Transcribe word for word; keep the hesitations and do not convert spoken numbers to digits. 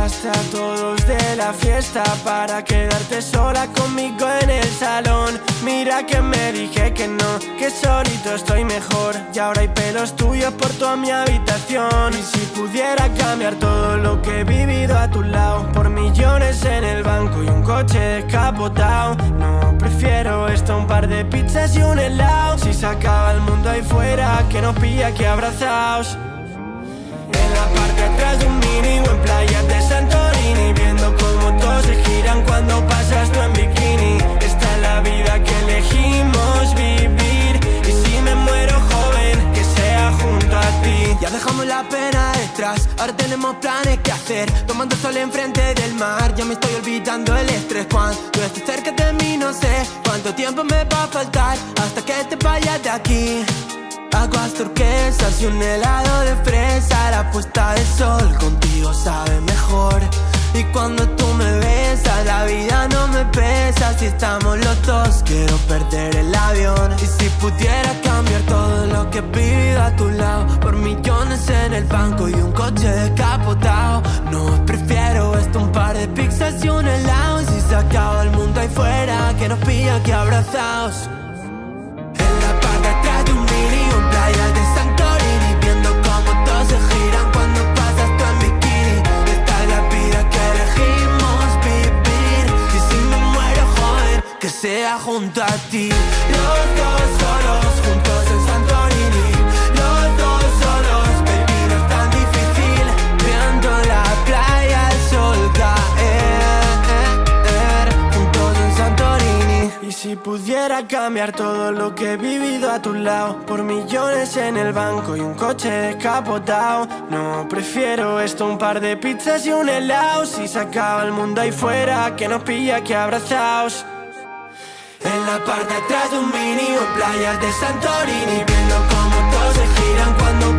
llamaste a todos de la fiesta para quedarte sola conmigo en el salón. Mira que me dije que no, que solito estoy mejor. Y ahora hay pelos tuyos por toda mi habitación. Y si pudiera cambiar todo lo que he vivido a tu lado por millones en el banco y un coche descapotado, no, prefiero esto, un par de pizzas y un helado. Si se acaba el mundo ahí fuera, que nos pilla aquí abrazados en la parte de atrás de un mini o en playas de Santorini, viendo cómo todos se giran cuando pasas tú en bikini. Esta es la vida que elegimos vivir, y si me muero joven, que sea junto a ti. Ya dejamos la pena detrás, ahora tenemos planes que hacer. Tomando sol enfrente del mar, ya me estoy olvidando el estrés. Cuando estés cerca de mí no sé cuánto tiempo me va a faltar hasta que te vayas de aquí. Aguas turquesas y un helado de fresa, la puesta de sol contigo sabe mejor. Y cuando tú me besas, la vida no me pesa. Si estamos los dos, quiero perder el avión. Y si pudiera cambiar todo lo que he vivido a tu lado por millones en el banco y un coche descapotado, no, prefiero esto, un par de pizzas y un helado. Y si se acaba el mundo ahí fuera, que nos pilla aquí abrazados en la parte de atrás de un mini o en playas de Santorini, viendo cómo todos se giran cuando pasas tú en bikini. Esta es la vida que elegimos vivir, y si me muero joven, que sea junto a ti. Los dos solos, juntos en Santorini. Los dos solos, baby, no es tan difícil, viendo la playa, el sol caer, juntos en Santorini. Y si pudiera cambiar todo lo que he vivido a tu lado por millones en el banco y un coche descapotado, no, prefiero esto, un par de pizzas y un helado. Si se acaba el mundo ahí fuera, que nos pilla aquí abrazados en la parte de atrás de un mini o en playas de Santorini, viendo cómo todos se giran cuando